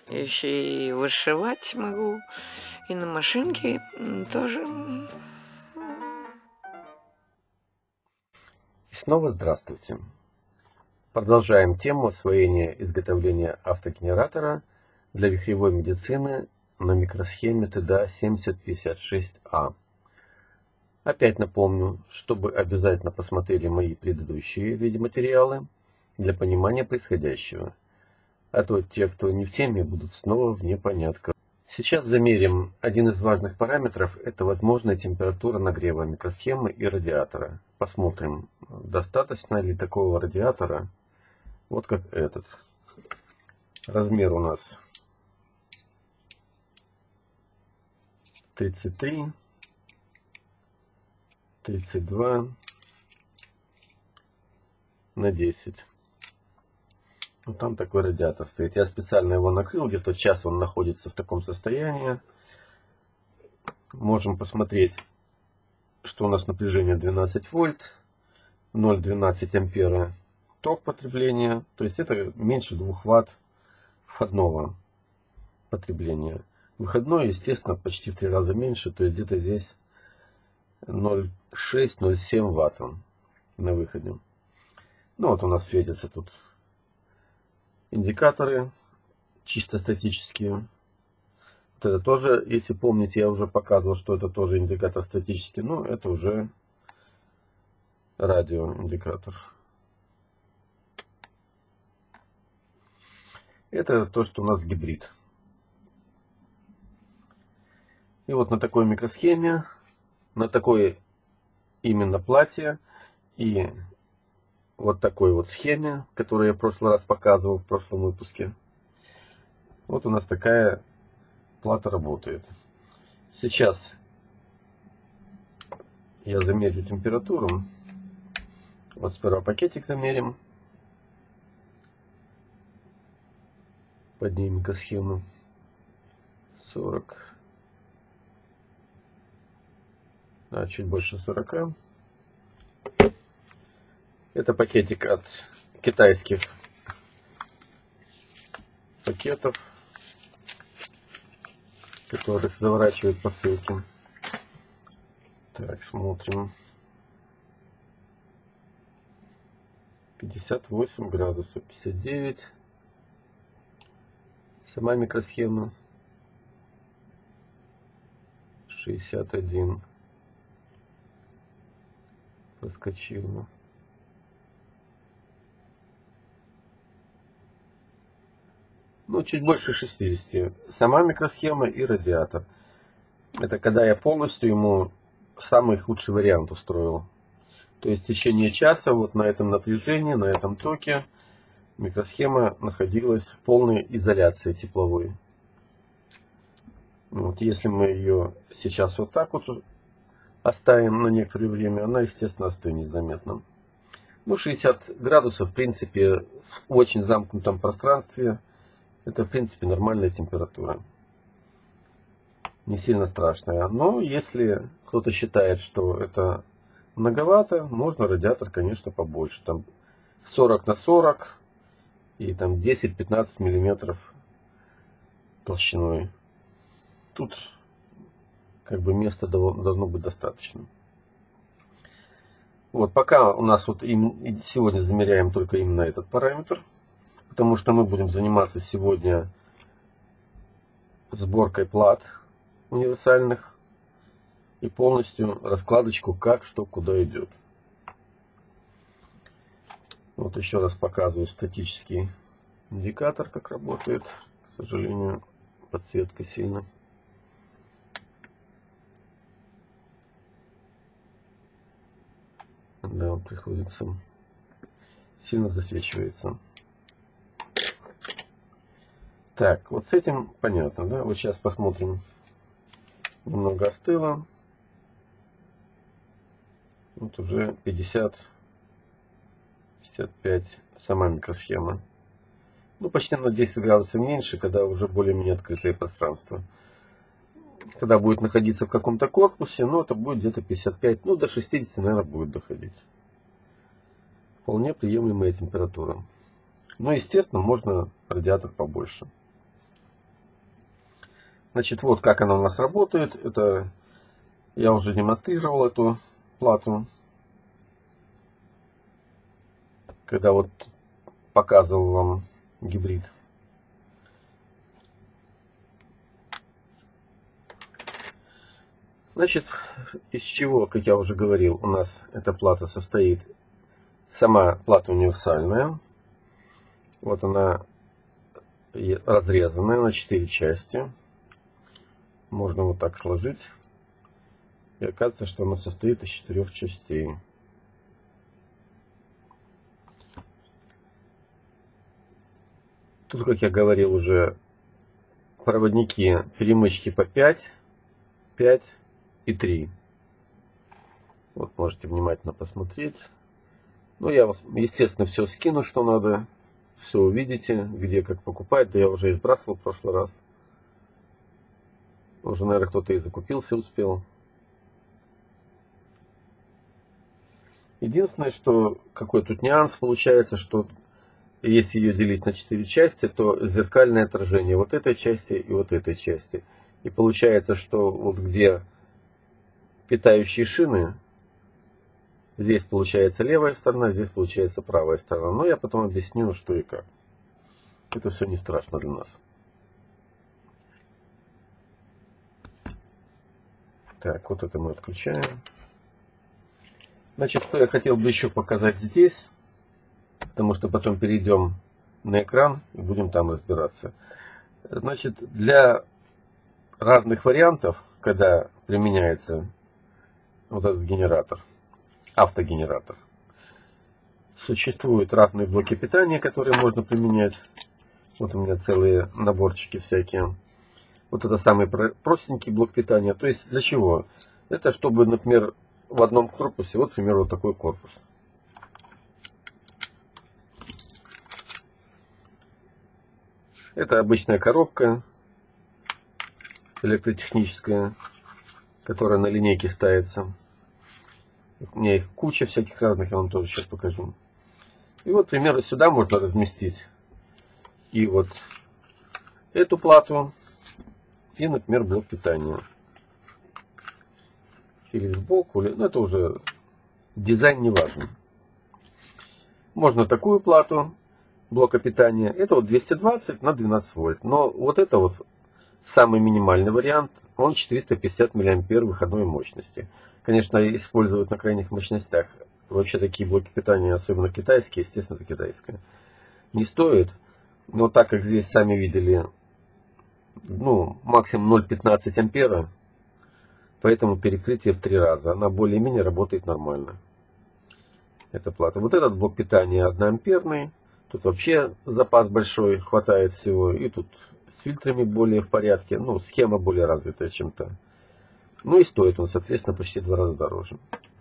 Еще и вышивать могу. И на машинке тоже. И снова здравствуйте. Продолжаем тему освоения изготовления автогенератора для вихревой медицины на микросхеме TDA-7056A. Опять напомню, чтобы обязательно посмотрели мои предыдущие видеоматериалы для понимания происходящего. А то те, кто не в теме, будут снова в непонятках. Сейчас замерим один из важных параметров, это возможная температура нагрева микросхемы и радиатора. Посмотрим, достаточно ли такого радиатора, вот как этот. Размер у нас 33, 32 на 10. Вот там такой радиатор стоит. Я специально его накрыл, где-то час он находится в таком состоянии. Можем посмотреть, что у нас напряжение 12 вольт, 0,12 ампера ток потребления. То есть это меньше 2 ватт входного потребления. Выходное, естественно, почти в 3 раза меньше. То есть где-то здесь 0,6-0,7 ватт на выходе. Ну вот у нас светятся тут индикаторы чисто статические. Вот это тоже, если помните, я уже показывал, что это тоже индикатор статический, но это уже радиоиндикатор. Это то, что у нас гибрид. И вот на такой микросхеме, на такой именно плате и вот такой вот схеме, которую я в прошлый раз показывал, в прошлом выпуске. Вот у нас такая плата работает. Сейчас я замерю температуру. Вот сперва пакетик замерим. Поднимем микросхему. 40. А, чуть больше 40. Это пакетик от китайских пакетов, которых заворачивают посылки. Так, смотрим. 58 градусов, 59. Сама микросхема 61. Проскочила. Ну, чуть больше 60. Сама микросхема и радиатор. Это когда я полностью ему самый худший вариант устроил. То есть в течение часа вот на этом напряжении, на этом токе микросхема находилась в полной изоляции тепловой. Вот, если мы ее сейчас вот так вот оставим на некоторое время, она, естественно, остынет заметно. Ну, 60 градусов, в принципе, в очень замкнутом пространстве, это, в принципе, нормальная температура. Не сильно страшная. Но если кто-то считает, что это многовато, можно радиатор, конечно, побольше. Там 40 на 40 и там 10-15 миллиметров толщиной. Тут как бы места должно быть достаточно. Вот пока у нас вот сегодня замеряем только именно этот параметр, потому что мы будем заниматься сегодня сборкой плат универсальных и полностью раскладочку, как что куда идет. Вот еще раз показываю статический индикатор, как работает. К сожалению, подсветка сильно. Да, он приходится, сильно засвечивается. Так, вот с этим понятно, да? Вот сейчас посмотрим. Немного остыло. Вот уже 50-55 сама микросхема. Ну, почти на 10 градусов меньше, когда уже более-менее открытое пространство. Когда будет находиться в каком-то корпусе, ну, это будет где-то 55, ну, до 60, наверное, будет доходить. Вполне приемлемая температура. Но, естественно, можно радиатор побольше. Значит, вот как она у нас работает. Это я уже демонстрировал эту плату, когда вот показывал вам гибрид. Значит, из чего, как я уже говорил, у нас эта плата состоит. Сама плата универсальная. Вот она разрезанная на 4 части. Можно вот так сложить. И оказывается, что она состоит из 4 частей. Тут, как я говорил уже, проводники, перемычки по 5, 5 и 3. Вот можете внимательно посмотреть. Ну, я, естественно, все скину, что надо. Все увидите, где как покупать. Да я уже и сбрасывал в прошлый раз. Уже, наверное, кто-то и закупился успел. Единственное, что какой тут нюанс получается, что если ее делить на 4 части, то зеркальное отражение вот этой части и вот этой части. И получается, что вот где питающие шины, здесь получается левая сторона, здесь получается правая сторона. Но я потом объясню, что и как. Это все не страшно для нас. Так, вот это мы отключаем. Значит, что я хотел бы еще показать здесь, потому что потом перейдем на экран и будем там разбираться. Значит, для разных вариантов, когда применяется вот этот генератор, автогенератор, существуют разные блоки питания, которые можно применять. Вот у меня целые наборчики всякие. Вот это самый простенький блок питания. То есть для чего? Это чтобы, например, в одном корпусе, вот, например, вот такой корпус. Это обычная коробка электротехническая, которая на линейке ставится. У меня их куча всяких разных, я вам тоже сейчас покажу. И вот, к примеру, сюда можно разместить и вот эту плату, и, например, блок питания. Или сбоку, или... ну это уже дизайн не важен. Можно такую плату блока питания. Это вот 220 на 12 вольт. Но вот это вот самый минимальный вариант. Он 450 мА выходной мощности. Конечно, использовать на крайних мощностях вообще такие блоки питания, особенно китайские, естественно, это китайское, не стоит. Но так как здесь, сами видели, ну, максимум 0,15 ампера, поэтому перекрытие в 3 раза. Она более-менее работает нормально. Эта плата. Вот этот блок питания 1 амперный. Тут вообще запас большой, хватает всего. И тут с фильтрами более в порядке. Ну, схема более развитая, чем то. Ну и стоит он, соответственно, почти в 2 раза дороже.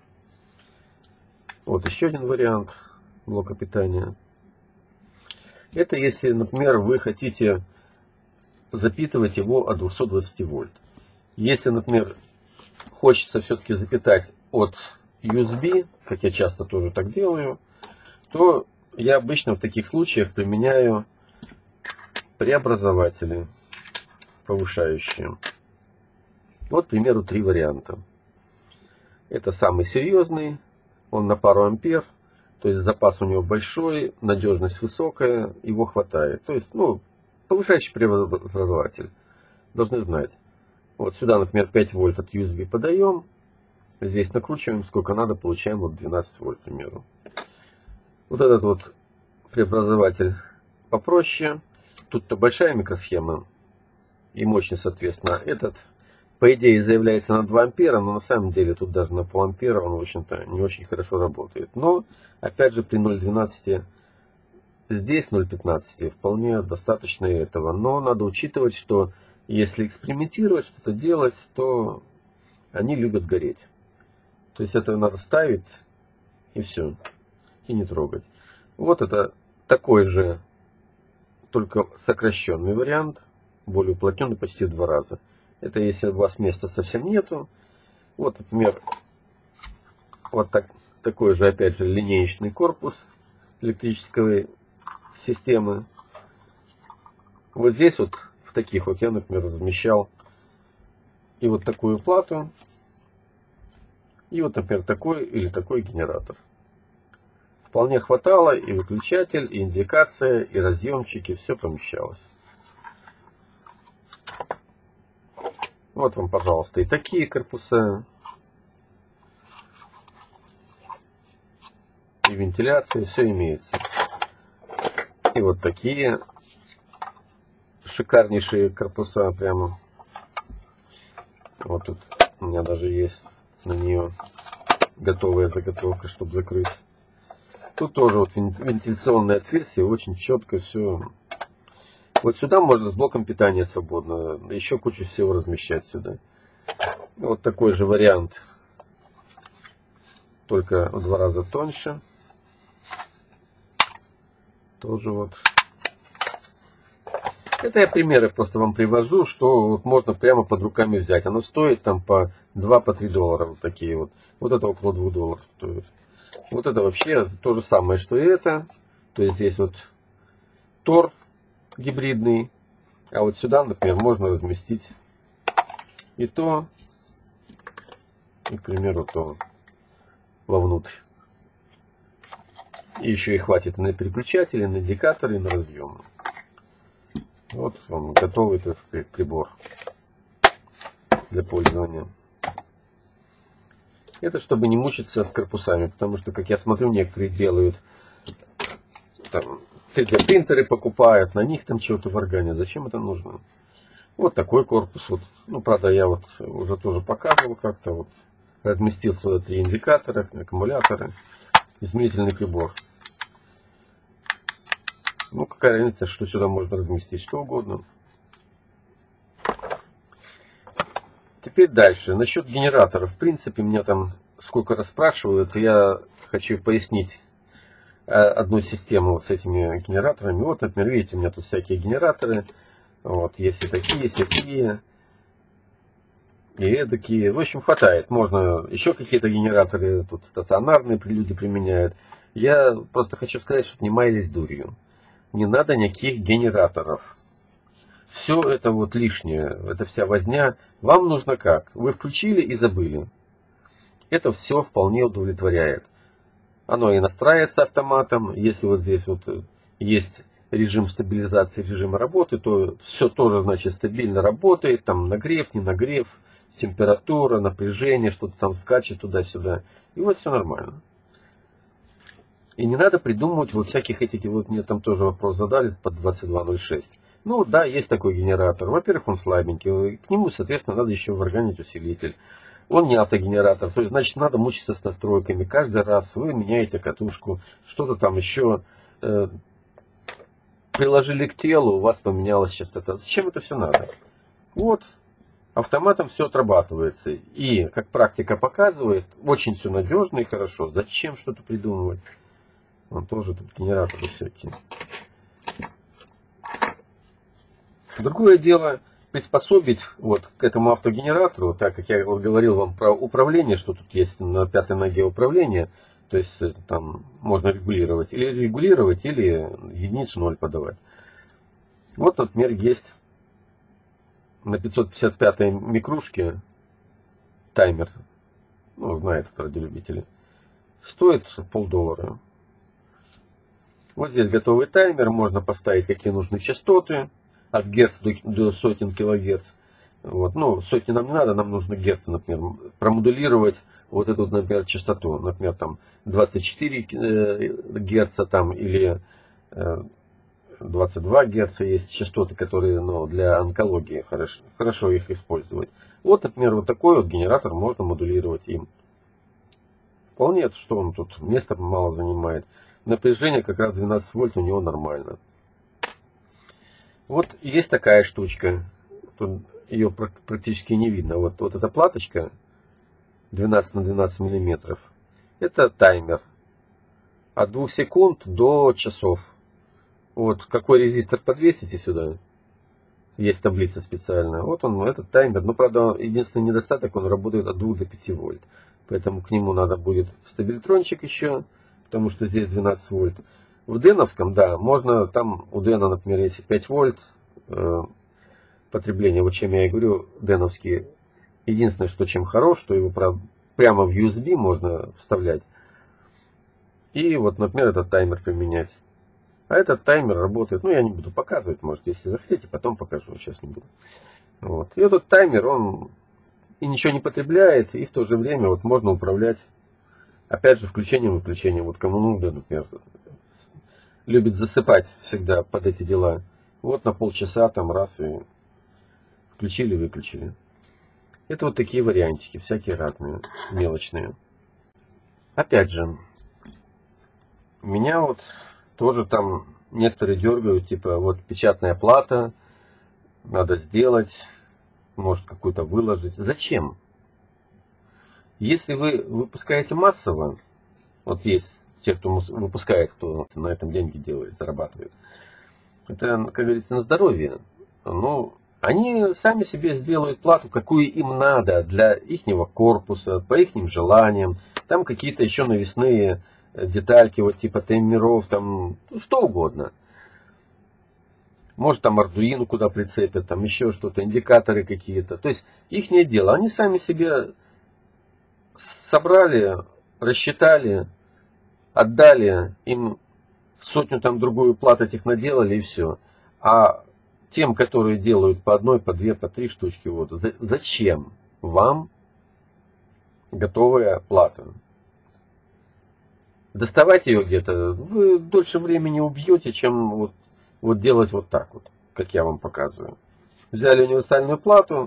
Вот еще один вариант блока питания. Это если, например, вы хотите запитывать его от 220 вольт. Если, например, хочется все-таки запитать от USB, как я часто тоже так делаю, то я обычно в таких случаях применяю преобразователи повышающие. Вот, к примеру, 3 варианта. Это самый серьезный, он на пару ампер, то есть запас у него большой, надежность высокая, его хватает. То есть, ну, повышающий преобразователь, должны знать. Вот сюда, например, 5 вольт от USB подаем. Здесь накручиваем сколько надо, получаем вот 12 вольт, к примеру. Вот этот вот преобразователь попроще. Тут-то большая микросхема и мощность, соответственно. Этот, по идее, заявляется на 2 ампера, но на самом деле тут даже на полампера он, в общем-то, не очень хорошо работает. Но, опять же, при 0,12, здесь 0,15 вполне достаточно этого. Но надо учитывать, что если экспериментировать, что-то делать, то они любят гореть. То есть это надо ставить и все. И не трогать. Вот это такой же, только сокращенный вариант. Более уплотненный почти в 2 раза. Это если у вас места совсем нету. Вот, например, вот такой же, опять же, линеечный корпус электрической системы. Вот здесь вот в таких вот я, например, размещал и вот такую плату, и вот, например, такой или такой генератор. Вполне хватало, и выключатель, и индикация, и разъемчики, все помещалось. Вот вам, пожалуйста, и такие корпуса, и вентиляция, все имеется. И вот такие шикарнейшие корпуса прямо. Вот тут у меня даже есть на нее готовая заготовка, чтобы закрыть. Тут тоже вот вентиляционное отверстие, очень четко все. Вот сюда можно с блоком питания свободно, еще кучу всего размещать сюда. Вот такой же вариант, только в 2 раза тоньше. Тоже вот. Это я примеры просто вам привожу, что вот можно прямо под руками взять. Оно стоит там по 2-3 доллара. Вот такие вот. Вот это около 2 долларов стоит. Вот это вообще то же самое, что и это. То есть здесь вот тор гибридный. А вот сюда, например, можно разместить и то, и, к примеру, то вовнутрь. И еще и хватит на переключатели, на индикаторы, на разъемы. Вот вам готовый этот прибор для пользования. Это чтобы не мучиться с корпусами, потому что, как я смотрю, некоторые делают там 3D принтеры покупают, на них там чего-то варганят. Зачем это нужно? Вот такой корпус. Вот. Ну, правда, я вот уже тоже показывал как-то. Вот. Разместил сюда 3 индикатора, аккумуляторы, измерительный прибор. Ну, какая разница, что сюда можно разместить что угодно. Теперь дальше. Насчет генераторов. В принципе, меня там сколько раз спрашивают, я хочу пояснить одну систему вот с этими генераторами. Вот, например, видите, у меня тут всякие генераторы. Вот, есть и такие, есть и такие. И эдакие. В общем, хватает. Можно еще какие-то генераторы. Тут стационарные люди применяют. Я просто хочу сказать, чтобы не маялись дурью. Не надо никаких генераторов. Все это вот лишнее. Это вся возня. Вам нужно как? Вы включили и забыли. Это все вполне удовлетворяет. Оно и настраивается автоматом. Если вот здесь вот есть режим стабилизации, режим работы, то все тоже, значит, стабильно работает. Там нагрев, не нагрев, температура, напряжение, что-то там скачет туда-сюда. И вот все нормально. И не надо придумывать вот всяких этих, вот мне там тоже вопрос задали под 2206. Ну да, есть такой генератор. Во-первых, он слабенький. К нему, соответственно, надо еще варганить усилитель. Он не автогенератор. То есть, значит, надо мучиться с настройками. Каждый раз вы меняете катушку. Что-то там еще приложили к телу, у вас поменялась частота. Зачем это все надо? Вот. Автоматом все отрабатывается. И, как практика показывает, очень все надежно и хорошо. Зачем что-то придумывать? Он тоже тут генераторы всякие. Другое дело приспособить вот к этому автогенератору, так как я говорил вам про управление, что тут есть на 5-й ноге управление, то есть там можно регулировать, или единицу 0 подавать. Вот, например, есть на 555-й микрушке таймер, ну, знает это радиолюбители, стоит $0,50. Вот здесь готовый таймер, можно поставить какие нужны частоты, от герц до сотен килогерц. Вот. Ну, сотни нам не надо, нам нужно герц, например, промодулировать вот эту, например, частоту. Например, там 24 герца там, или 22 герца есть частоты, которые, ну, для онкологии хорошо их использовать. Вот, например, вот такой вот генератор можно модулировать им. Вполне, что он тут, места мало занимает. Напряжение как раз 12 вольт у него нормально. Вот есть такая штучка. Тут ее практически не видно. Вот эта платочка 12 на 12 миллиметров. Это таймер. От 2 секунд до часов. Вот какой резистор подвесите сюда. Есть таблица специальная. Вот он, этот таймер. Но, правда, единственный недостаток, он работает от 2 до 5 вольт. Поэтому к нему надо будет стабилитрончик еще. Потому что здесь 12 вольт. В деновском, да, можно, там у Дена, например, если 5 вольт потребление, вот чем я и говорю, деновские Единственное, что чем хорош, что его прямо в USB можно вставлять. И вот, например, этот таймер применять. А этот таймер работает, ну я не буду показывать, может, если захотите, потом покажу, сейчас не буду. Вот. И этот таймер, он и ничего не потребляет, и в то же время вот можно управлять, опять же, включением-выключением. Вот кому нужно, например, любит засыпать всегда под эти дела. Вот на полчаса там раз и включили-выключили. Это вот такие вариантики, всякие разные, мелочные. Опять же, меня вот тоже там некоторые дергают, типа вот печатная плата, надо сделать, может какую-то выложить. Зачем? Если вы выпускаете массово, вот есть те, кто выпускает, кто на этом деньги делает, зарабатывает. Это, как говорится, на здоровье. Но они сами себе сделают плату, какую им надо для ихнего корпуса, по их желаниям. Там какие-то еще навесные детальки, вот типа таймеров, там что угодно. Может там Arduino куда прицепят, там еще что-то, индикаторы какие-то. То есть их дело. Они сами себе собрали, рассчитали, отдали, им сотню там другую плат этих наделали и все. А тем, которые делают по одной, по две, по три штучки, вот, зачем вам готовая плата? Доставать ее где-то, вы дольше времени убьете, чем вот делать вот так вот, как я вам показываю. Взяли универсальную плату,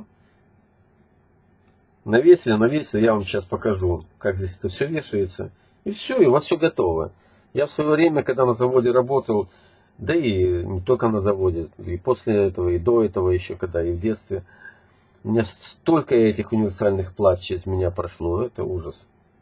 навесили, я вам сейчас покажу, как здесь это все вешается. И все, и у вас все готово. Я в свое время, когда на заводе работал, да и не только на заводе, и после этого, и до этого еще, когда и в детстве, у меня столько этих универсальных плат через меня прошло, это ужас.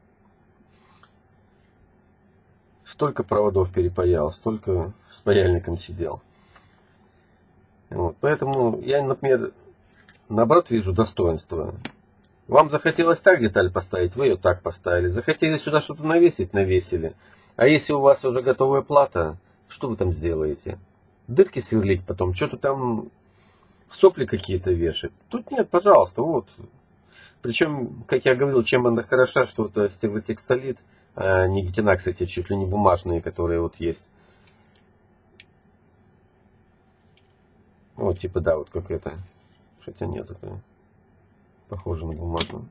Столько проводов перепаял, столько с паяльником сидел. Вот. Поэтому я, например, наоборот вижу достоинство. Вам захотелось так деталь поставить, вы ее так поставили. Захотели сюда что-то навесить, навесили. А если у вас уже готовая плата, что вы там сделаете? Дырки сверлить потом, что-то там сопли какие-то вешать. Тут нет, пожалуйста, вот. Причем, как я говорил, чем она хороша, что это стеклотекстолит, а не гетинакс, эти чуть ли не бумажные, которые вот есть. Вот типа, да, вот как это. Хотя нет, это похоже на бумажную.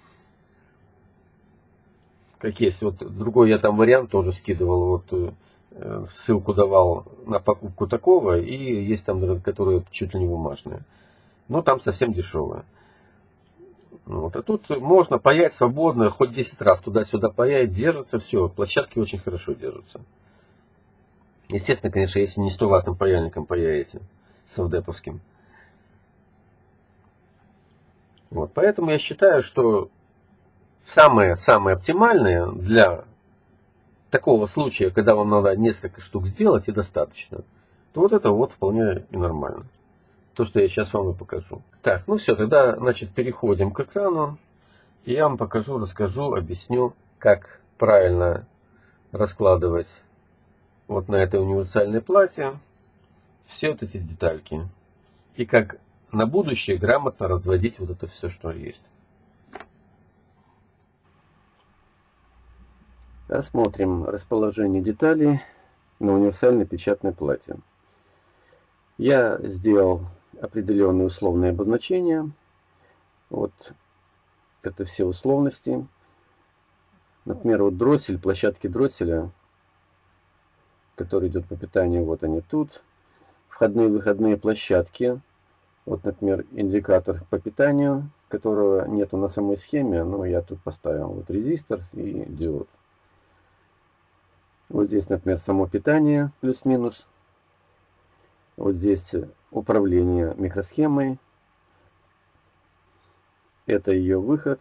Как есть, вот другой я там вариант тоже скидывал, вот ссылку давал на покупку такого, и есть там, которые чуть ли не бумажные. Но там совсем дешевые. Вот. А тут можно паять свободно, хоть 10 раз туда-сюда паять, держится все, площадки очень хорошо держатся. Естественно, конечно, если не 100-ваттным паяльником паяете, совдеповским. Вот. Поэтому я считаю, что самое оптимальное для такого случая, когда вам надо несколько штук сделать и достаточно, то вот это вот вполне и нормально. То, что я сейчас вам и покажу. Так, ну все, тогда, значит, переходим к экрану. И я вам покажу, расскажу, объясню, как правильно раскладывать вот на этой универсальной плате все вот эти детальки. И как на будущее грамотно разводить вот это все, что есть. Рассмотрим расположение деталей на универсальной печатной плате. Я сделал определенные условные обозначения. Вот это все условности. Например, вот дроссель, площадки дросселя, который идет по питанию, вот они тут. Входные и выходные площадки. Вот, например, индикатор по питанию, которого нету на самой схеме, но я тут поставил вот резистор и диод. Вот здесь, например, само питание плюс-минус. Вот здесь управление микросхемой. Это ее выход.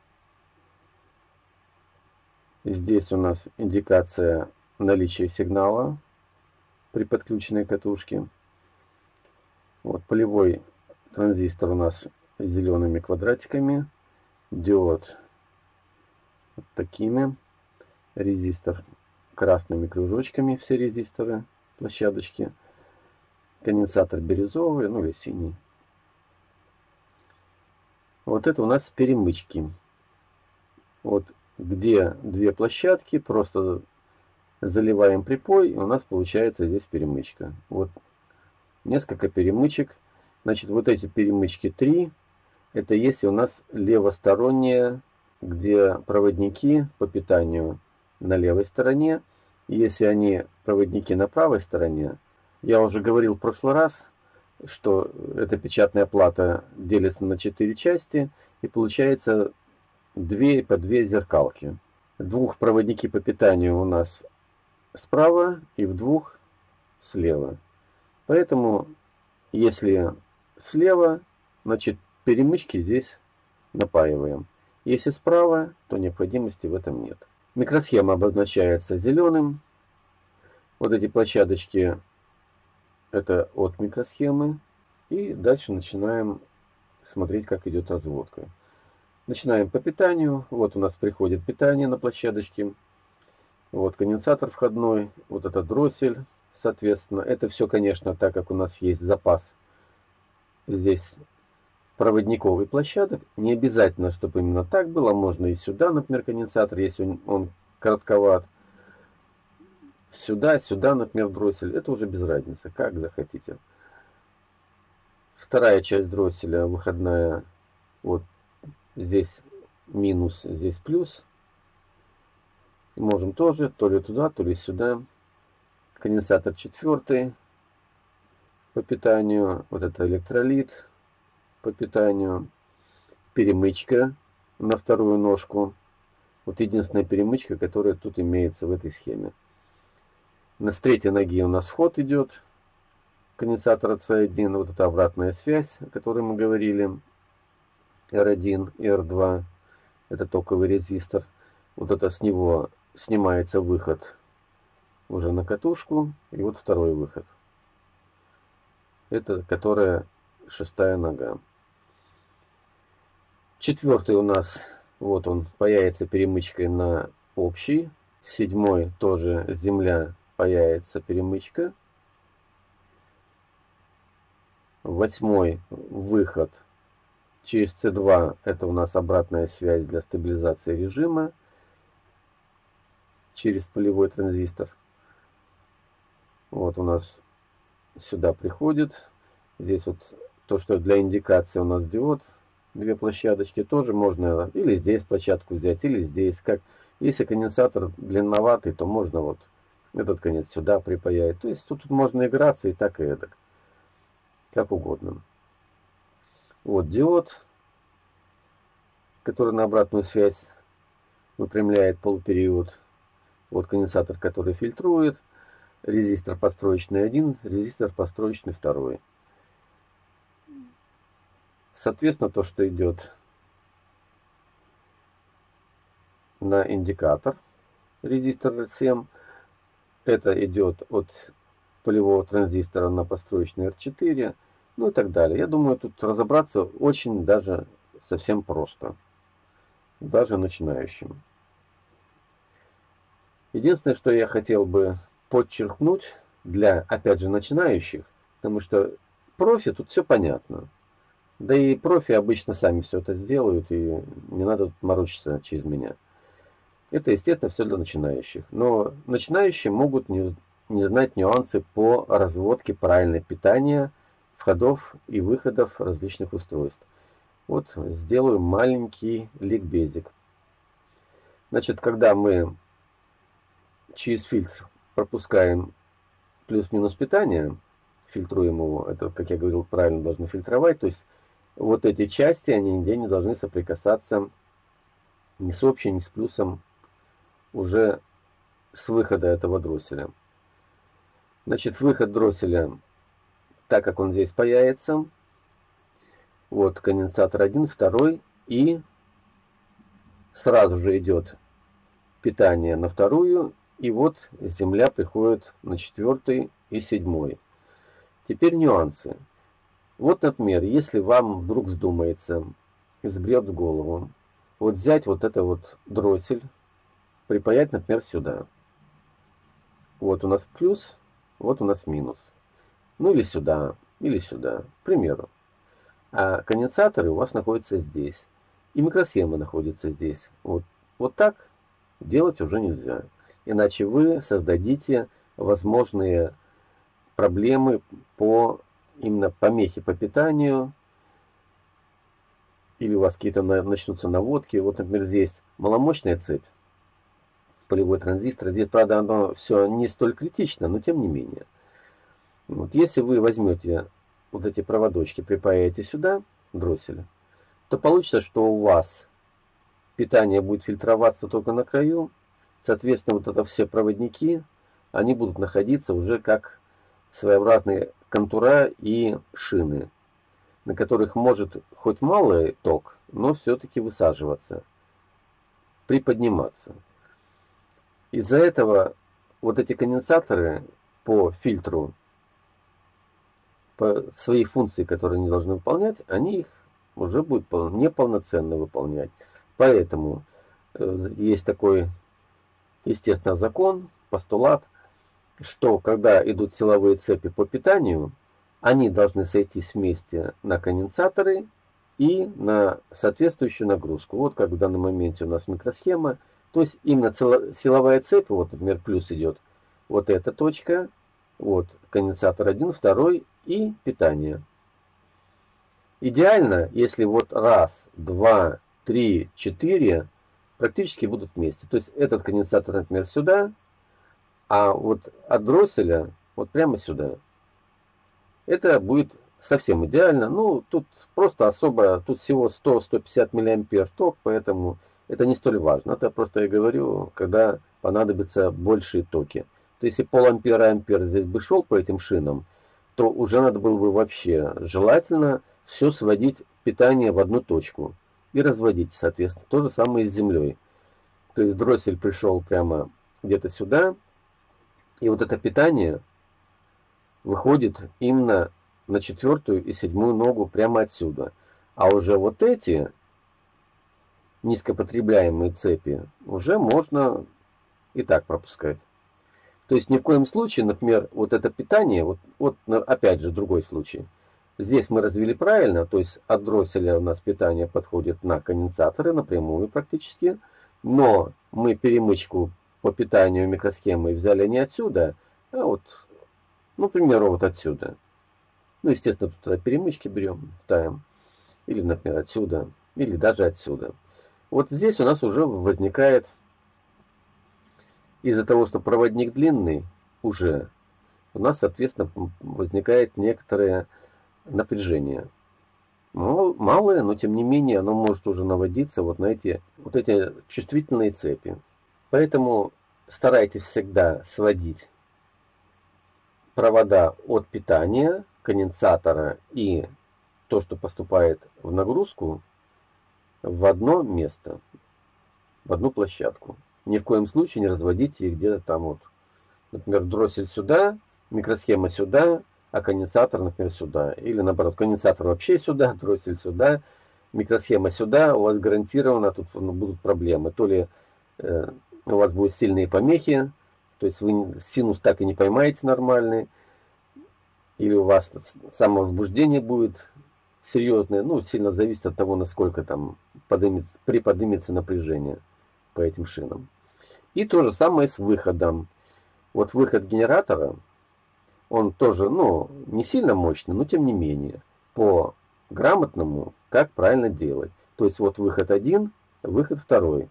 Здесь у нас индикация наличия сигнала при подключенной катушке. Вот полевой транзистор у нас с зелеными квадратиками. Диод вот такими. Резистор красными кружочками, все резисторы, площадочки. Конденсатор бирюзовый, ну или синий. Вот это у нас перемычки. Вот где две площадки, просто заливаем припой, и у нас получается здесь перемычка. Вот несколько перемычек. Значит, вот эти перемычки 3, это если у нас левосторонние, где проводники по питанию на левой стороне. Если они проводники на правой стороне, я уже говорил в прошлый раз, что эта печатная плата делится на 4 части, и получается 2 по 2 зеркалки. Двух проводники по питанию у нас справа и в двух слева. Поэтому, если слева, значит перемычки здесь напаиваем. Если справа, то необходимости в этом нет. Микросхема обозначается зеленым. Вот эти площадочки это от микросхемы. И дальше начинаем смотреть, как идет разводка. Начинаем по питанию. Вот у нас приходит питание на площадочке. Вот конденсатор входной. Вот это дроссель. Соответственно, это все, конечно, так как у нас есть запас здесь проводников и площадок. Не обязательно, чтобы именно так было. Можно и сюда, например, конденсатор, если он коротковат. Сюда, например, дроссель. Это уже без разницы, как захотите. Вторая часть дросселя выходная. Вот здесь минус, здесь плюс. Можем тоже то ли туда, то ли сюда. Конденсатор 4 по питанию. Вот это электролит по питанию. Перемычка на вторую ножку. Вот единственная перемычка, которая тут имеется в этой схеме. С третьей ноги у нас вход идет конденсатора C1. Вот это обратная связь, о которой мы говорили. R1 и R2. Это токовый резистор. Вот это с него снимается выход уже на катушку. И вот второй выход. Это которая шестая нога. Четвертый у нас, вот он, появится перемычкой на общий. Седьмой тоже земля, появится перемычка. Восьмой выход через C2, это у нас обратная связь для стабилизации режима через полевой транзистор. Вот у нас сюда приходит. Здесь вот то, что для индикации у нас диод. Две площадочки тоже можно или здесь площадку взять, или здесь. Как если конденсатор длинноватый, то можно вот этот конец сюда припаять. То есть тут можно играться и так, и эдак. Как угодно. Вот диод, который на обратную связь выпрямляет полупериод. Вот конденсатор, который фильтрует. Резистор подстроечный 1, резистор подстроечный 2. Соответственно, то, что идет на индикатор, резистор R7, это идет от полевого транзистора на подстроечный R4, ну и так далее. Я думаю, тут разобраться очень даже совсем просто, даже начинающим. Единственное, что я хотел бы подчеркнуть для, опять же, начинающих, потому что профи тут все понятно. Да и профи обычно сами все это сделают, и не надо тут морочиться через меня. Это, естественно, все для начинающих. Но начинающие могут не знать нюансы по разводке правильного питания, входов и выходов различных устройств. Вот сделаю маленький ликбезик. Значит, когда мы через фильтр пропускаем плюс-минус питание, фильтруем его, это, как я говорил, правильно должны фильтровать, то есть вот эти части, они нигде не должны соприкасаться ни с общим, ни с плюсом уже с выхода этого дросселя. Значит, выход дросселя, так как он здесь появится, вот конденсатор 1, 2, и сразу же идет питание на вторую, и вот земля приходит на 4 и 7. Теперь нюансы. Вот, например, если вам вдруг вздумается, взбрет в голову, вот взять вот это вот дроссель, припаять, например, сюда. Вот у нас плюс, вот у нас минус. Ну или сюда, к примеру. а конденсаторы у вас находятся здесь. И микросхема находится здесь. Вот так делать уже нельзя. Иначе вы создадите возможные проблемы по именно помехи по питанию, или у вас какие-то начнутся наводки. Вот, например, здесь маломощная цепь, полевой транзистор. Здесь, правда, оно все не столь критично, но тем не менее. Вот, если вы возьмете вот эти проводочки, припаяете сюда, дроссель, то получится, что у вас питание будет фильтроваться только на краю. Соответственно, вот это все проводники, они будут находиться уже как своеобразные контура и шины, на которых может хоть малый ток, но все-таки высаживаться, приподниматься. Из-за этого вот эти конденсаторы по фильтру, по своей функции, которые они должны выполнять, они их уже будут неполноценно выполнять. Поэтому есть такой, естественно, закон, постулат, что когда идут силовые цепи по питанию, они должны сойтись вместе на конденсаторы и на соответствующую нагрузку. Вот как в данном моменте у нас микросхема. То есть именно силовая цепь, вот, например, плюс идет вот эта точка, вот конденсатор 1, 2 и питание. Идеально, если вот раз, два, три, четыре практически будут вместе. То есть этот конденсатор, например, сюда, а вот от дросселя вот прямо сюда. Это будет совсем идеально. Ну, тут просто особо, тут всего 100-150 мА ток, поэтому это не столь важно. Это просто я говорю, когда понадобятся большие токи. То есть, если полампера, ампер здесь бы шел по этим шинам, то уже надо было бы вообще желательно все сводить питание в одну точку и разводить, соответственно. То же самое и с землей. То есть дроссель пришел прямо где-то сюда, и вот это питание выходит именно на 4-ю и 7-ю ногу прямо отсюда. А уже вот эти низкопотребляемые цепи уже можно и так пропускать. То есть ни в коем случае, например, вот это питание, вот опять же другой случай. Здесь мы развели правильно, то есть от дросселя у нас питание подходит на конденсаторы напрямую практически, но мы перемычку по питанию микросхемы взяли не отсюда, а вот, ну, к примеру, вот отсюда. Ну, естественно, тут перемычки берем, ставим, или, например, отсюда, или даже отсюда. Вот здесь у нас уже возникает, из-за того, что проводник длинный, уже у нас, соответственно, возникает некоторое напряжение. Малое, но тем не менее оно может уже наводиться вот на эти чувствительные цепи. Поэтому старайтесь всегда сводить провода от питания, конденсатора и то, что поступает в нагрузку, в одно место, в одну площадку. Ни в коем случае не разводите их где-то там вот. Например, дроссель сюда, микросхема сюда, а конденсатор, например, сюда. Или наоборот, конденсатор вообще сюда, дроссель сюда, микросхема сюда. У вас гарантированно тут будут проблемы. То ли у вас будут сильные помехи, то есть вы синус так и не поймаете нормальный, или у вас самовозбуждение будет серьезное. Ну, сильно зависит от того, насколько там приподнимется напряжение по этим шинам. И то же самое с выходом. Вот выход генератора, он тоже, ну, не сильно мощный, но тем не менее, по грамотному, как правильно делать. То есть вот выход 1, выход 2.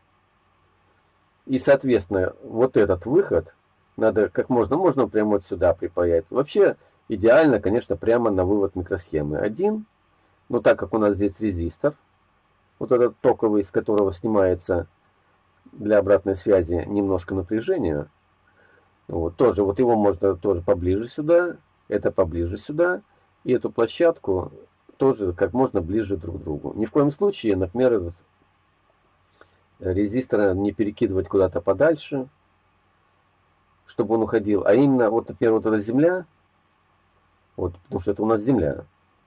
И, соответственно, вот этот выход надо как можно прямо вот сюда припаять. Вообще, идеально, конечно, прямо на вывод микросхемы 1. Но так как у нас здесь резистор, вот этот токовый, из которого снимается для обратной связи немножко напряжения, вот, тоже, вот его можно тоже поближе сюда, это поближе сюда, и эту площадку тоже как можно ближе друг к другу. Ни в коем случае, например, этот резистор не перекидывать куда-то подальше, чтобы он уходил. А именно, вот, например, вот эта земля, вот, потому что это у нас земля.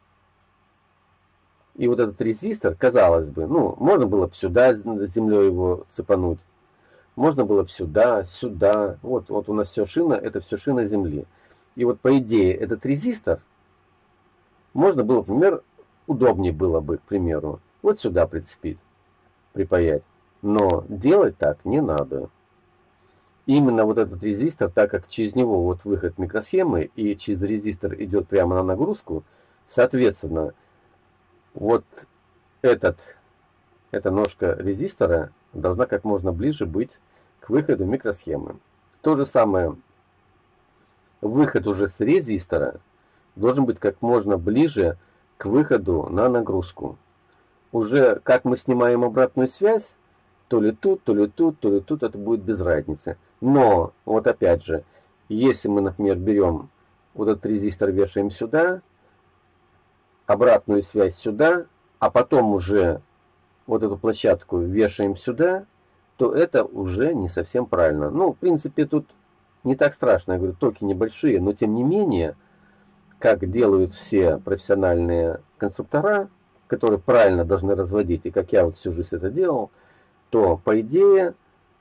И вот этот резистор, казалось бы, ну, можно было бы сюда землей его цепануть. Можно было бы сюда, сюда. Вот у нас все шина, это все шина земли. И вот по идее этот резистор можно было, например, удобнее было бы, к примеру, вот сюда прицепить, припаять. Но делать так не надо. Именно вот этот резистор, так как через него вот выход микросхемы и через резистор идет прямо на нагрузку, соответственно, вот эта ножка резистора должна как можно ближе быть к выходу микросхемы. То же самое, выход уже с резистора должен быть как можно ближе к выходу на нагрузку. Уже как мы снимаем обратную связь, то ли тут, то ли тут, то ли тут, это будет без разницы. Но, вот опять же, если мы, например, берем вот этот резистор, вешаем сюда, обратную связь сюда, а потом уже вот эту площадку вешаем сюда, то это уже не совсем правильно. Ну, в принципе, тут не так страшно, я говорю, токи небольшие, но тем не менее, как делают все профессиональные конструктора, которые правильно должны разводить, и как я вот всю жизнь это делал, то, по идее,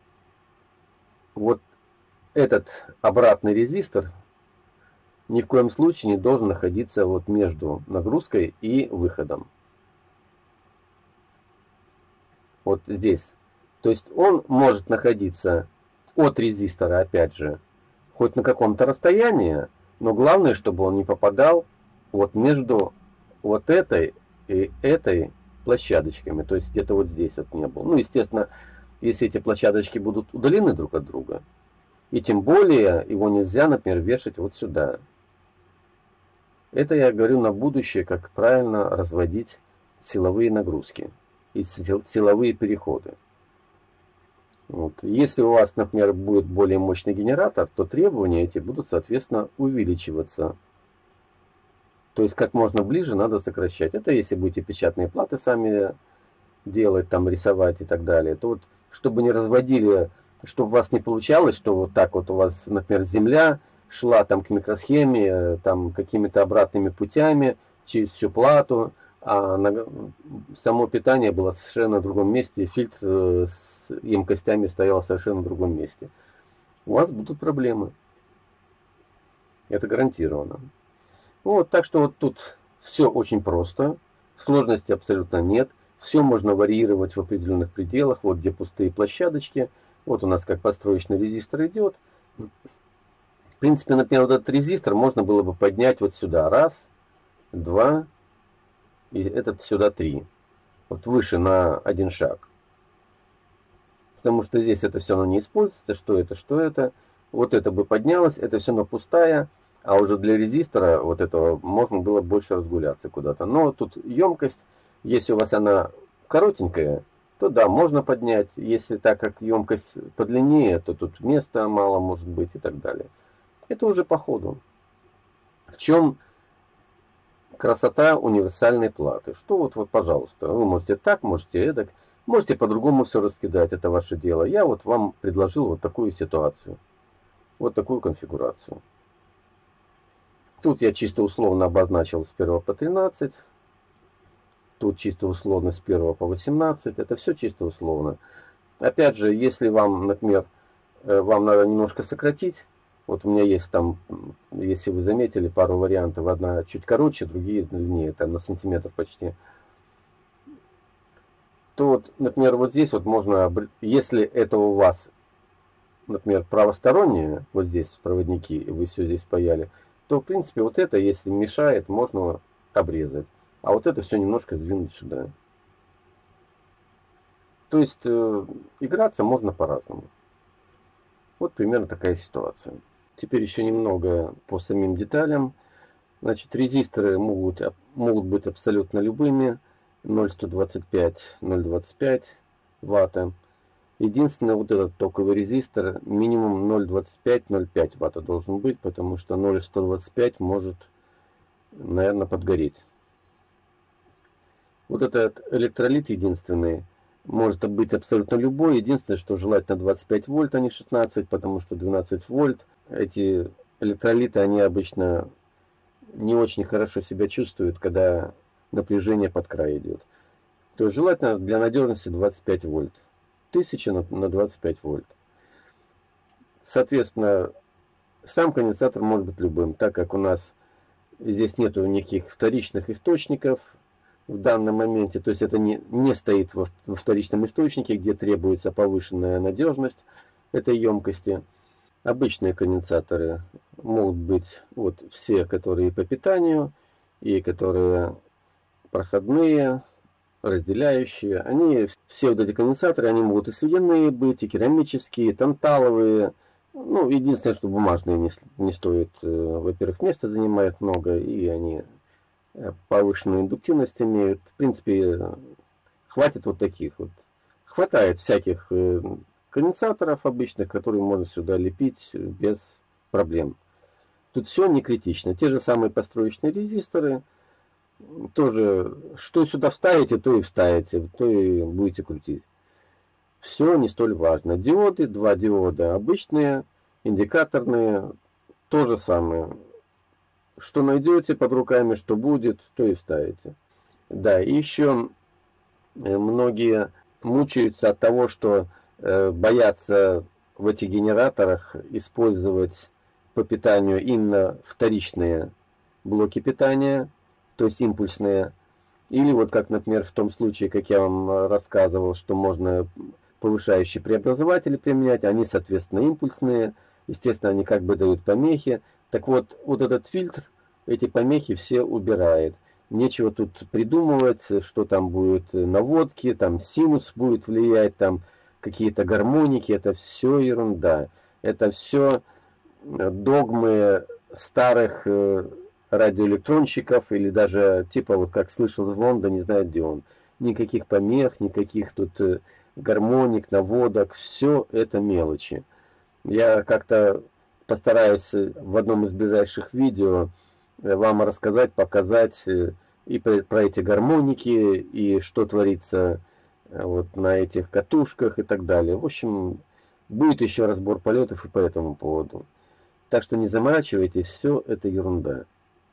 вот этот обратный резистор ни в коем случае не должен находиться вот между нагрузкой и выходом. Вот здесь. То есть он может находиться от резистора, опять же, хоть на каком-то расстоянии, но главное, чтобы он не попадал вот между вот этой и этой площадочками. То есть где-то вот здесь вот не было. Ну, естественно, если эти площадочки будут удалены друг от друга, и тем более его нельзя, например, вешать вот сюда. Это я говорю на будущее, как правильно разводить силовые нагрузки и силовые переходы. Вот. Если у вас, например, будет более мощный генератор, то требования эти будут, соответственно, увеличиваться. То есть как можно ближе надо сокращать. Это если будете печатные платы сами делать, там рисовать и так далее. То вот, чтобы не разводили, чтобы у вас не получалось, что вот так вот у вас, например, земля шла там к микросхеме, там какими-то обратными путями через всю плату, а само питание было совершенно в другом месте, и фильтр с емкостями стоял совершенно в другом месте. У вас будут проблемы. Это гарантированно. Вот, так что вот тут все очень просто, сложности абсолютно нет. Все можно варьировать в определенных пределах. Вот где пустые площадочки. Вот у нас как построечный резистор идет. В принципе, например, вот этот резистор можно было бы поднять вот сюда. Раз, два, и этот сюда 3. Вот выше на один шаг. Потому что здесь это все равно не используется. Что это, что это. Вот это бы поднялось, это все равно пустая. А уже для резистора вот этого можно было больше разгуляться куда-то. Но тут емкость, если у вас она коротенькая, то да, можно поднять. Если так как емкость подлиннее, то тут места мало может быть и так далее. Это уже по ходу. В чем красота универсальной платы? Что вот, пожалуйста, вы можете так, можете эдак, можете по-другому все раскидать, это ваше дело. Я вот вам предложил вот такую ситуацию, вот такую конфигурацию. Тут я чисто условно обозначил с 1 по 13. Тут чисто условно с 1 по 18. Это все чисто условно. Опять же, если вам, например, вам надо немножко сократить. Вот у меня есть там, если вы заметили, пару вариантов. Одна чуть короче, другие длиннее, там на сантиметр почти. То вот, например, вот здесь вот можно, если это у вас, например, правосторонние, вот здесь проводники, вы все здесь паяли, то, в принципе, вот это, если мешает, можно обрезать. А вот это все немножко сдвинуть сюда. То есть, играться можно по-разному. Вот примерно такая ситуация. Теперь еще немного по самим деталям. Значит, резисторы могут быть абсолютно любыми. 0,125, 0,25 ватта. Единственное, вот этот токовый резистор минимум 0,25-0,5 ватта должен быть, потому что 0,125 может, наверное, подгореть. Вот этот электролит единственный может быть абсолютно любой. Единственное, что желательно 25 вольт, а не 16, потому что 12 вольт, эти электролиты, они обычно не очень хорошо себя чувствуют, когда напряжение под край идет. То есть желательно для надежности 25 вольт. 1000 на 25 вольт. Соответственно, сам конденсатор может быть любым, так как у нас здесь нету никаких вторичных источников, в данном моменте, то есть это не стоит во вторичном источнике, где требуется повышенная надежность этой емкости. Обычные конденсаторы могут быть вот все, которые по питанию и которые проходные, разделяющие. Они, все вот эти конденсаторы, они могут и сведенные быть, и керамические, и танталовые. Ну, единственное, что бумажные не стоят, во-первых, места занимают много, и они повышенную индуктивность имеют. В принципе, хватит вот таких вот. Хватает всяких конденсаторов обычных, которые можно сюда лепить без проблем. Тут все не критично. Те же самые построечные резисторы, тоже, что сюда вставите, то и вставите, то и будете крутить. Все не столь важно. Диоды, два диода обычные, индикаторные, то же самое. Что найдете под руками, что будет, то и вставите. Да, и еще многие мучаются от того, что боятся в этих генераторах использовать по питанию именно вторичные блоки питания, то есть импульсные. Или вот как, например, в том случае, как я вам рассказывал, что можно повышающие преобразователи применять, они, соответственно, импульсные, естественно, они как бы дают помехи. Так вот, вот этот фильтр эти помехи все убирает. Нечего тут придумывать, что там будет наводки, там синус будет влиять, там какие-то гармоники, это все ерунда. Это все догмы старых радиоэлектронщиков или даже типа вот как слышал звон, не знаю где он. Никаких помех, никаких тут гармоник, наводок, все это мелочи. Я как-то постараюсь в одном из ближайших видео вам рассказать, показать и про эти гармоники, и что творится вот на этих катушках и так далее. В общем, будет еще разбор полетов и по этому поводу. Так что не заморачивайтесь, все это ерунда.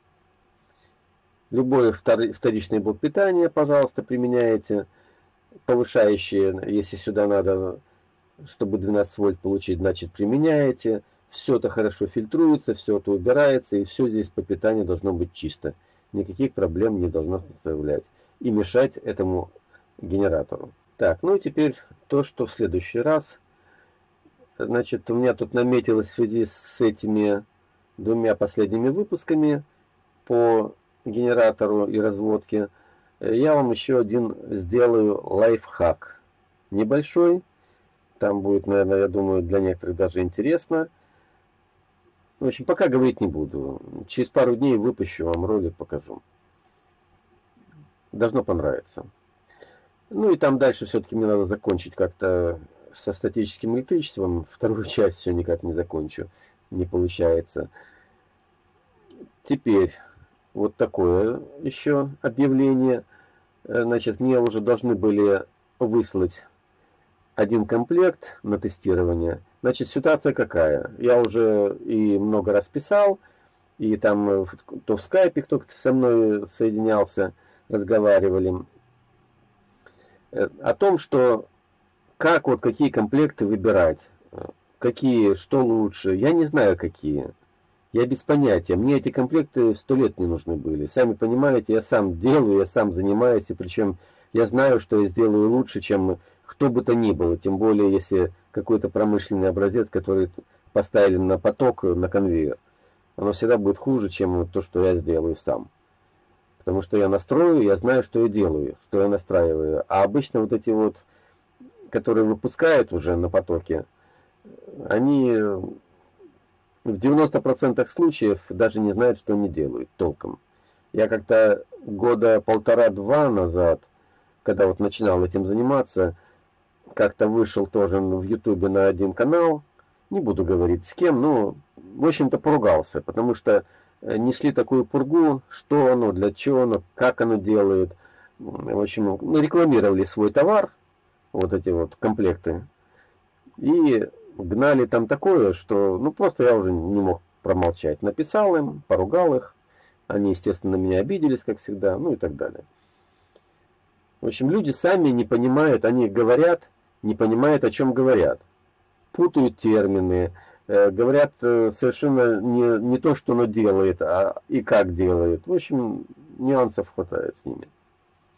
Любой вторичный блок питания, пожалуйста, применяете. Повышающие, если сюда надо, чтобы 12 вольт получить, значит применяете. Все это хорошо фильтруется, все это убирается, и все здесь по питанию должно быть чисто. Никаких проблем не должно составлять и мешать этому генератору. Так, ну и теперь то, что в следующий раз. Значит, у меня тут наметилось в связи с этими двумя последними выпусками по генератору и разводке. Я вам еще один сделаю лайфхак. Небольшой. Там будет, наверное, я думаю, для некоторых даже интересно. В общем, пока говорить не буду. Через пару дней выпущу вам ролик, покажу. Должно понравиться. Ну и там дальше все-таки мне надо закончить как-то со статическим электричеством. Вторую часть все никак не закончу. Не получается. Теперь вот такое еще объявление. Значит, мне уже должны были выслать один комплект на тестирование. Значит, ситуация какая? Я уже и много раз писал, и там то в скайпе кто-то со мной соединялся, разговаривали о том, что как вот какие комплекты выбирать, какие, что лучше. Я не знаю какие. Я без понятия. Мне эти комплекты 100 лет не нужны были. Сами понимаете, я сам делаю, я сам занимаюсь, и причем я знаю, что я сделаю лучше, чем кто бы то ни было. Тем более, если какой-то промышленный образец, который поставили на поток, на конвейер. Оно всегда будет хуже, чем то, что я сделаю сам. Потому что я настрою, я знаю, что я делаю, что я настраиваю. А обычно вот эти вот, которые выпускают уже на потоке, они в 90% случаев даже не знают, что они делают толком. Я как-то года полтора-два назад, когда вот начинал этим заниматься, как-то вышел тоже в Ютубе на один канал, не буду говорить с кем, но в общем-то поругался, потому что несли такую пургу, что оно, для чего оно, как оно делает. В общем, ну, рекламировали свой товар, вот эти вот комплекты, и гнали там такое, что ну просто я уже не мог промолчать. Написал им, поругал их, они, естественно, на меня обиделись, как всегда, ну и так далее. В общем, люди сами не понимают, они говорят, не понимают, о чем говорят. Путают термины, говорят совершенно не то, что оно делает, а и как делает. В общем, нюансов хватает с ними.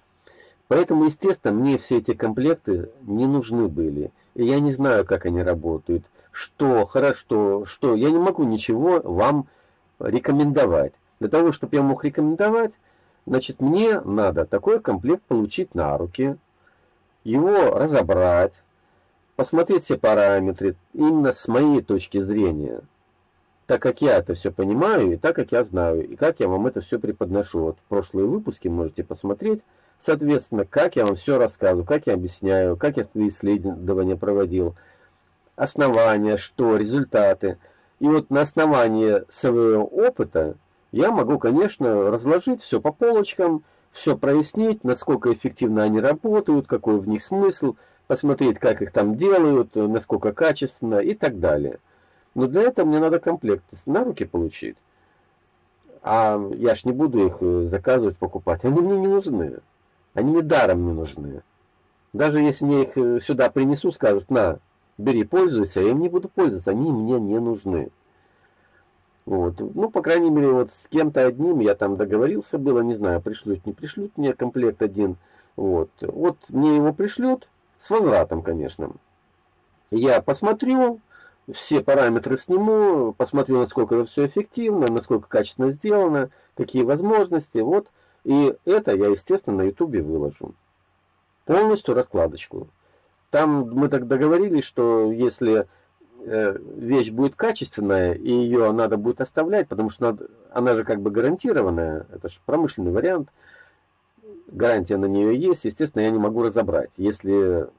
Поэтому, естественно, мне все эти комплекты не нужны были. И я не знаю, как они работают, что хорошо, что. Я не могу ничего вам рекомендовать. Для того, чтобы я мог рекомендовать, значит, мне надо такой комплект получить на руки, его разобрать, посмотреть все параметры именно с моей точки зрения, так как я это все понимаю, и так как я знаю, и как я вам это все преподношу. Вот прошлые выпуски можете посмотреть, соответственно, как я вам все рассказываю, как я объясняю, как я свои исследования проводил, основания, что, результаты. И вот на основании своего опыта я могу, конечно, разложить все по полочкам, все прояснить, насколько эффективно они работают, какой в них смысл, посмотреть, как их там делают, насколько качественно и так далее. Но для этого мне надо комплект на руки получить. А я ж не буду их заказывать, покупать. Они мне не нужны. Они мне даром не нужны. Даже если мне их сюда принесут, скажут, на, бери, пользуйся, я им не буду пользоваться. Они мне не нужны. Вот. Ну, по крайней мере, вот с кем-то одним я там договорился было, не знаю, пришлют, не пришлют мне комплект один. Вот мне его пришлют, с возвратом, конечно. Я посмотрю, все параметры сниму, посмотрю, насколько это все эффективно, насколько качественно сделано, какие возможности. Вот. И это я, естественно, на ютубе выложу. Полностью раскладочку. Там мы так договорились, что если вещь будет качественная, и ее надо будет оставлять, потому что она же как бы гарантированная, это же промышленный вариант, гарантия на нее есть, естественно, я не могу разобрать, если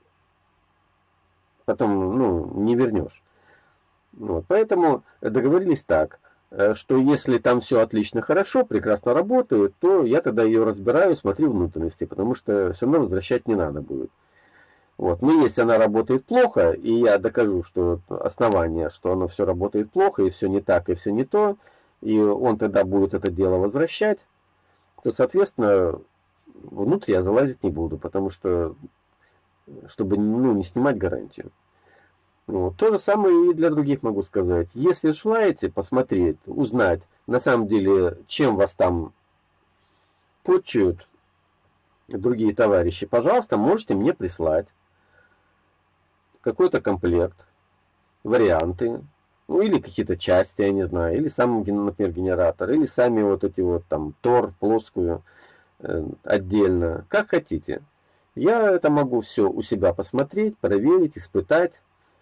потом не вернешь. Вот, поэтому договорились так, что если там все отлично, хорошо, прекрасно работает, то я тогда ее разбираю, смотрю внутренности, потому что все равно возвращать не надо будет. Вот. Но если она работает плохо, и я докажу, что основание, что оно все работает плохо, и все не так, и все не то, и он тогда будет это дело возвращать, то, соответственно, внутрь я залазить не буду, потому что, чтобы не снимать гарантию. Вот. То же самое и для других могу сказать. Если желаете посмотреть, узнать, на самом деле, чем вас там подчуют другие товарищи, пожалуйста, можете мне прислать какой-то комплект, варианты, или какие-то части, я не знаю, или сам, например, генератор, или сами вот эти вот там тор, плоскую, отдельно, как хотите. Я это могу все у себя посмотреть, проверить, испытать,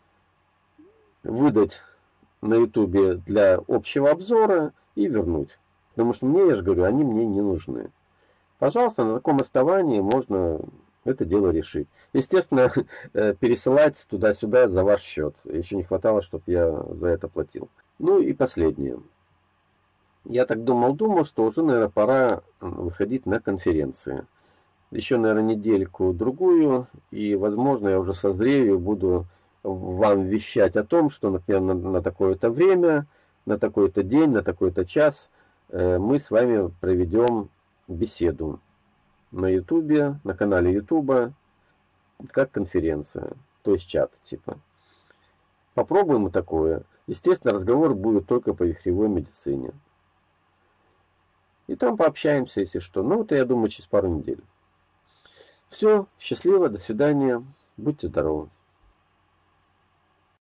выдать на ютубе для общего обзора и вернуть. Потому что мне, я же говорю, они мне не нужны. Пожалуйста, на таком основании можно это дело решить. Естественно, пересылать туда-сюда за ваш счет. Еще не хватало, чтобы я за это платил. Ну и последнее. Я так думал, что уже, наверное, пора выходить на конференции. Еще, наверное, недельку-другую, и, возможно, я уже созрею и буду вам вещать о том, что, например, на такое-то время, на такой-то день, на такой-то час мы с вами проведем беседу на ютубе, на канале ютуба, как конференция, то есть чат типа. Попробуем и такое. Естественно, разговор будет только по вихревой медицине. И там пообщаемся, если что. Ну, это, я думаю, через пару недель. Все, счастливо, до свидания, будьте здоровы.